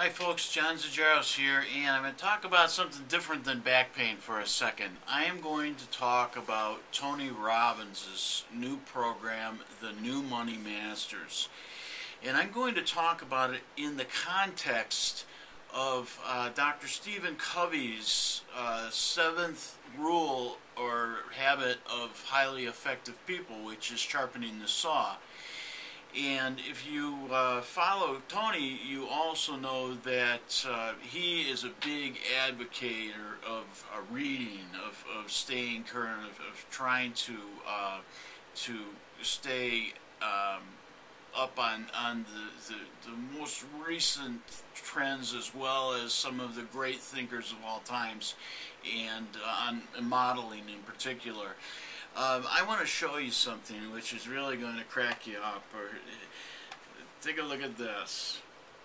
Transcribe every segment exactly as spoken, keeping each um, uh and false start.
Hi folks, John Zajaros here, and I'm going to talk about something different than back pain for a second. I am going to talk about Tony Robbins' new program, The New Money Masters. And I'm going to talk about it in the context of uh, Doctor Stephen Covey's uh, seventh rule or habit of highly effective people, which is sharpening the saw. And if you uh, follow Tony, you also know that uh, he is a big advocate of uh, reading, of, of staying current, of, of trying to uh, to stay um, up on on the, the the most recent trends, as well as some of the great thinkers of all times, and uh, on modeling in particular. Um, I want to show you something which is really going to crack you up. Or take a look at this.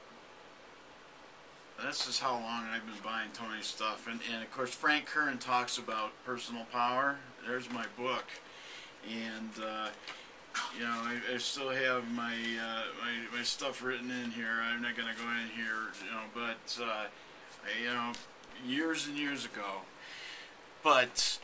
This is how long I've been buying Tony's stuff, and, and of course Frank Kern talks about personal power. There's my book, and uh, you know I, I still have my, uh, my my stuff written in here. I'm not going to go in here, you know, but uh, I, you know, years and years ago, but.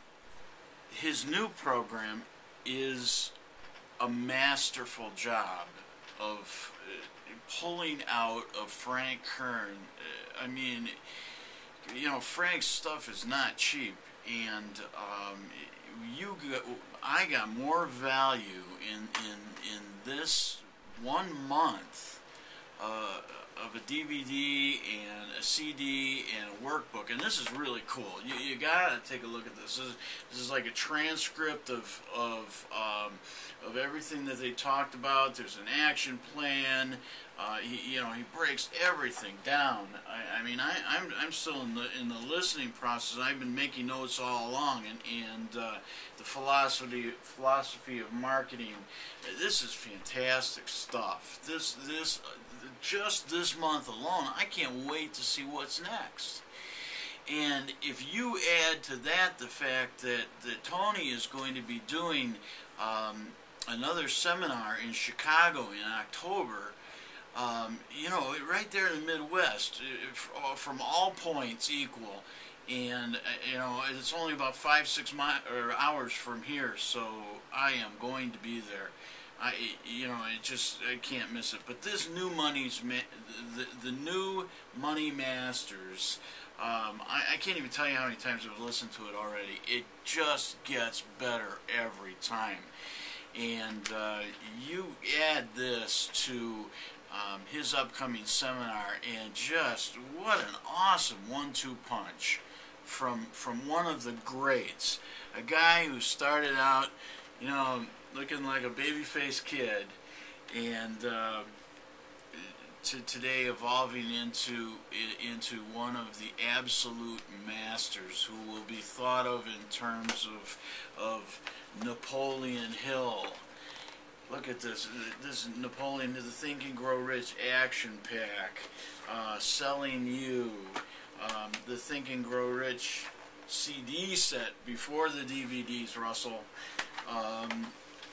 His new program is a masterful job of uh, pulling out of Frank Kern. Uh, I mean, you know, Frank's stuff is not cheap, and um, you got, I got more value in in in this one month uh, of a D V D and a C D and a workbook, and this is really cool. You, you gotta take a look at this. This is, this is like a transcript of of um, of everything that they talked about. There's an action plan. Uh, he, you know, he breaks everything down. I, I mean, I, I'm I'm still in the in the listening process. I've been making notes all along, and and uh, the philosophy philosophy of marketing. This is fantastic stuff. This this. Just this month alone, I can't wait to see what's next. And if you add to that the fact that, that Tony is going to be doing um, another seminar in Chicago in October, um, you know, right there in the Midwest, from all points equal. And, you know, it's only about five, six mi or hours from here, so I am going to be there. I, you know, I just I can't miss it. But this new money's the the new Money Masters. Um, I, I can't even tell you how many times I've listened to it already. It just gets better every time. And uh, you add this to um, his upcoming seminar, and just what an awesome one-two punch from from one of the greats, a guy who started out, you know, looking like a baby-faced kid, and uh, to today evolving into into one of the absolute masters, who will be thought of in terms of of Napoleon Hill. Look at this. This is Napoleon, the Think and Grow Rich Action Pack, uh, Selling You, um, the Think and Grow Rich C D set before the D V Ds, Russell. Um,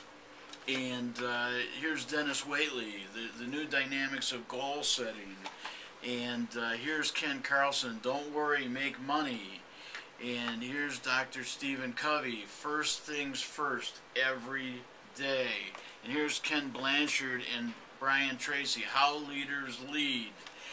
And uh, here's Dennis Waitley, the, the new dynamics of goal setting. And uh, here's Ken Carlson, Don't Worry, Make Money. And here's Doctor Stephen Covey, First Things First, Every Day. And here's Ken Blanchard and Brian Tracy, How Leaders Lead.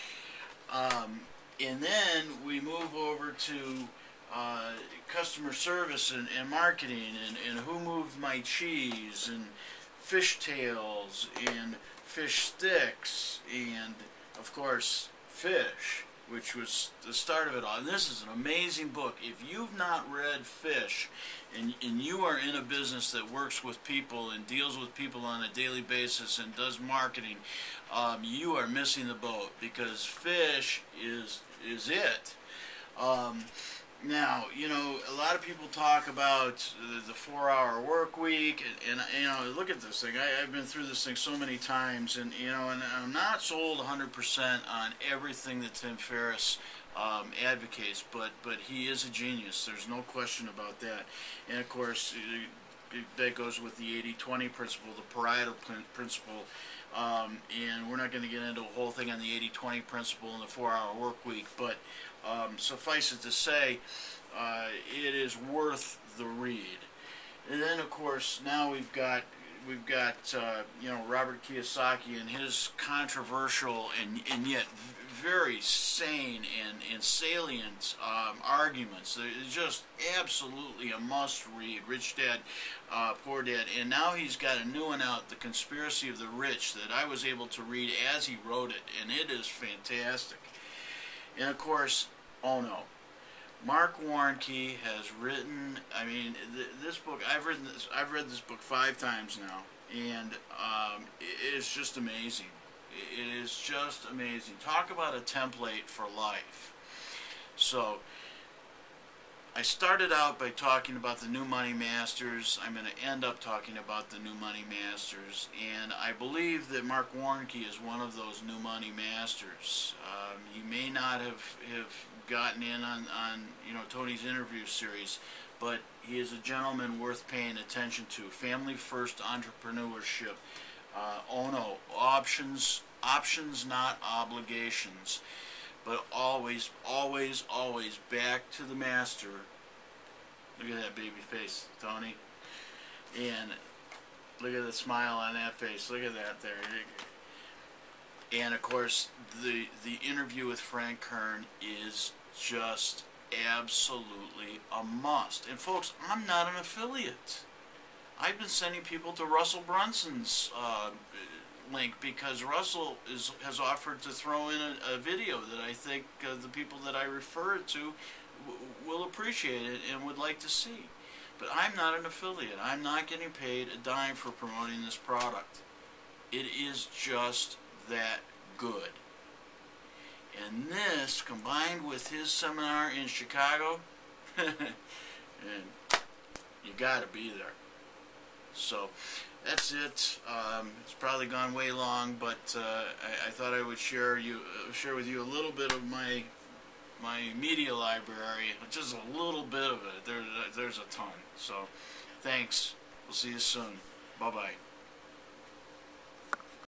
Um, and then we move over to uh, customer service and, and marketing, and, and Who Moved My Cheese, and fish tails, and fish sticks, and of course Fish, which was the start of it all. And this is an amazing book. If you've not read Fish, and, and you are in a business that works with people and deals with people on a daily basis and does marketing, um, you are missing the boat, because Fish is is it. Um, Now, you know, a lot of people talk about the four-hour work week, and, and, you know, look at this thing. I, I've been through this thing so many times, and, you know, and I'm not sold one hundred percent on everything that Tim Ferriss um, advocates, but, but he is a genius. There's no question about that. And, of course, that goes with the eighty twenty principle, the Pareto principle. Um, and we're not going to get into a whole thing on the eighty twenty principle in the four-hour work week, but um, suffice it to say, uh, it is worth the read. And then, of course, now we've got we've got uh, you know, Robert Kiyosaki and his controversial and and yet very sane and, and salient um, arguments. They're just absolutely a must-read. Rich Dad, uh, Poor Dad. And now he's got a new one out, The Conspiracy of the Rich, that I was able to read as he wrote it, and it is fantastic. And of course, oh no, Mark Warnke has written, I mean, th this book, I've written this, I've read this book five times now, and um, it, it's just amazing. It is just amazing. Talk about a template for life. So, I started out by talking about the New Money Masters. I'm going to end up talking about the New Money Masters, and I believe that Mark Warnke is one of those New Money Masters. Um, he may not have, have gotten in on, on you know, Tony's interview series, but he is a gentleman worth paying attention to. Family first entrepreneurship. Uh, oh no, options, options, not obligations. But always, always, always back to the master. Look at that baby face, Tony. And look at the smile on that face. Look at that there. And of course, the the interview with Frank Kern is just absolutely a must. And folks, I'm not an affiliate. I've been sending people to Russell Brunson's uh, link because Russell is has offered to throw in a, a video that I think uh, the people that I refer it to w will appreciate it and would like to see. But I'm not an affiliate. I'm not getting paid a dime for promoting this product. It is just that good. And this, combined with his seminar in Chicago, and you gotta be there. So that's it. Um, it's probably gone way long, but uh, I, I thought I would share you uh, share with you a little bit of my my media library, just a little bit of it. There, there's a ton. So thanks. We'll see you soon. Bye bye.